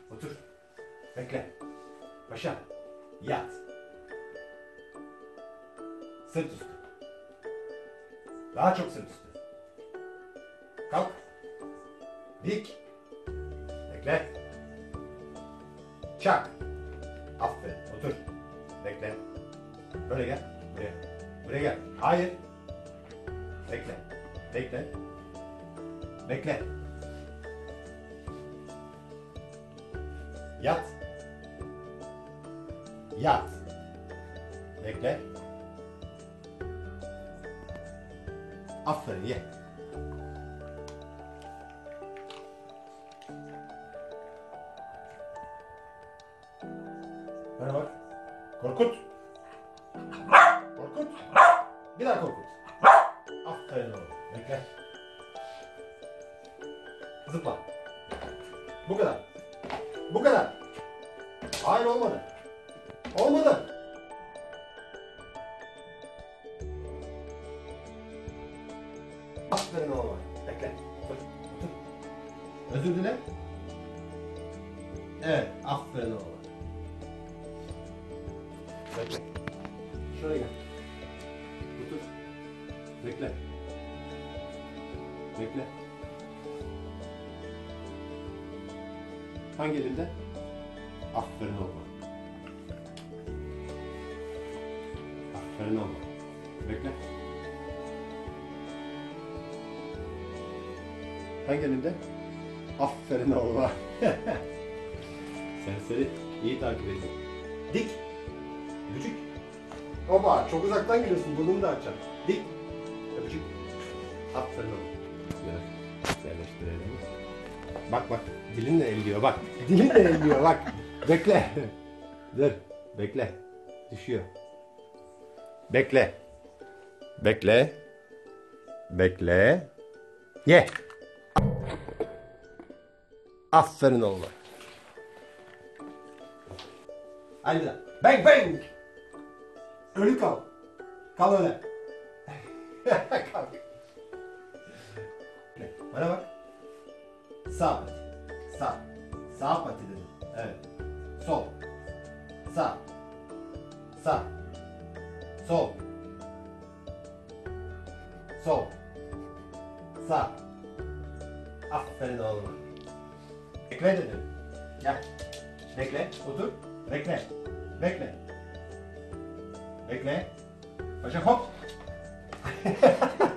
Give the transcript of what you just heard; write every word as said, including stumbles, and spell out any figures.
Otur. Bekle. Paşa. Yat. Sırt üstü. Daha çok sırt üstü. Kalk. Dik. Bekle. Çak. Aferin. Otur. Bekle. Böyle gel. Buraya. Buraya gel. Hayır. Bekle. Bekle. Bekle. Yat. Yat. Bekle. Aferin, ye. Bana bak. Korkut. Korkut. Bir daha korkut. Aferin oğlum. Bekle. Zıpla. Bu kadar. Bu kadar. Hayır, olmadı. Olmadı. Aferin oğlum. Bekle. Otur. Otur. Özür dile. Evet. Aferin oğlum. Bekle. Şuraya gel. Otur. Bekle. Bekle. Hangi elinde? Aferin oğlum. Aferin oğlum. Bekle. Hangi elinde? Aferin oğlum. Senseri iyi takip edin. Dik. Öpücük. Oba, çok uzaktan geliyorsun. Burnunu da açacağım. Dik. Öpücük. Aferin oğlum. Biraz yerleştirelim. Bak bak. Dilinle elliyor bak. Dilinle elliyor bak. Bekle. Dur. Bekle. Düşüyor. Bekle. Bekle. Bekle. Ye. Aferin oğlum. Hadi bir daha. Bang bang. Ölü kal. Kal öyle. Kalk. Bana bak. Sağ pati. Sağ. Sağ pati dedim. Evet. Sol. Sağ. Sağ. Sol. Sol. Sağ. Aferin oğlum. Bekle dedim. Gel. Bekle. Otur. Bekle. Bekle. Bekle. Paşa hop.